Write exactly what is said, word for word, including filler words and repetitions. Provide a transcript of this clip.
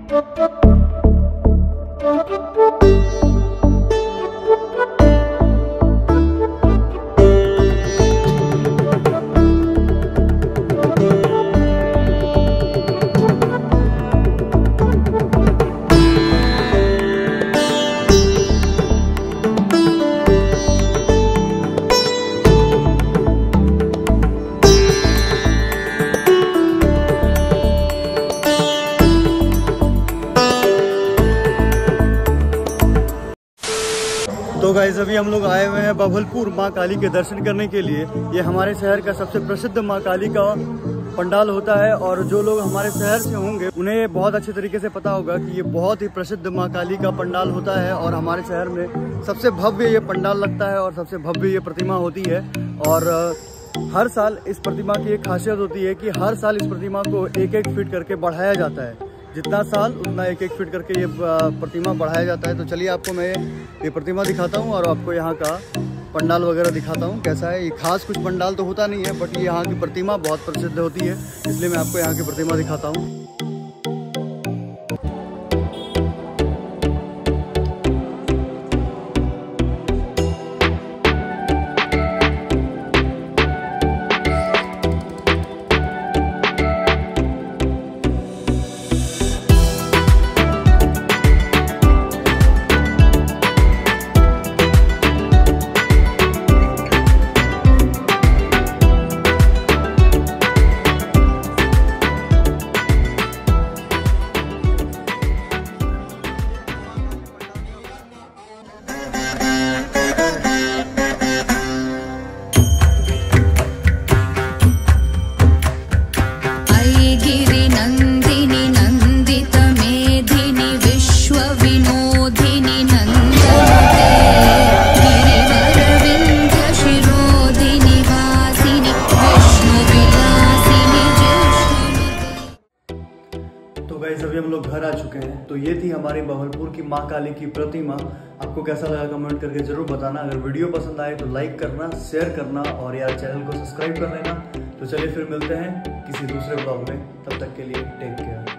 तो गाइस अभी हम लोग आए हुए हैं बभलपुर माँ काली के दर्शन करने के लिए। ये हमारे शहर का सबसे प्रसिद्ध माँ काली का पंडाल होता है और जो लोग हमारे शहर से होंगे उन्हें बहुत अच्छे तरीके से पता होगा कि ये बहुत ही प्रसिद्ध माँ काली का पंडाल होता है और हमारे शहर में सबसे भव्य ये पंडाल लगता है और सबसे भव्य ये प्रतिमा होती है। और हर साल इस प्रतिमा की एक खासियत होती है कि हर साल इस प्रतिमा को एक एक फीट करके बढ़ाया जाता है। जितना साल उतना एक एक फीट करके ये प्रतिमा बढ़ाया जाता है। तो चलिए आपको मैं ये प्रतिमा दिखाता हूँ और आपको यहाँ का पंडाल वगैरह दिखाता हूँ कैसा है। ये खास कुछ पंडाल तो होता नहीं है, बट ये यहाँ की प्रतिमा बहुत प्रसिद्ध होती है, इसलिए मैं आपको यहाँ की प्रतिमा दिखाता हूँ। तो गाइस अभी हम लोग घर आ चुके हैं। तो ये थी हमारी बभलपुर की माँ काली की प्रतिमा। आपको कैसा लगा कमेंट करके जरूर बताना। अगर वीडियो पसंद आए तो लाइक करना, शेयर करना और यार चैनल को सब्सक्राइब कर लेना। तो चलिए फिर मिलते हैं किसी दूसरे ब्लॉग में, तब तक के लिए टेक केयर।